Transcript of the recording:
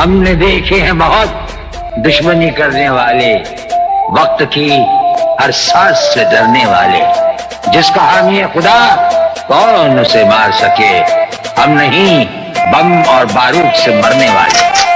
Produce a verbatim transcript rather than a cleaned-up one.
हमने देखे हैं बहुत दुश्मनी करने वाले, वक्त की हर सांस से डरने वाले। जिसका हामी है खुदा कौन उसे मार सके, हम नहीं बम और बारूद से मरने वाले।